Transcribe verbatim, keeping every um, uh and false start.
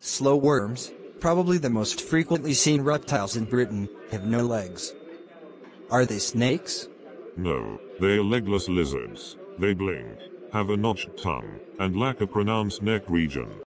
Slow worms, probably the most frequently seen reptiles in Britain, have no legs. Are they snakes? No, they're legless lizards. They blink, have a notched tongue, and lack a pronounced neck region.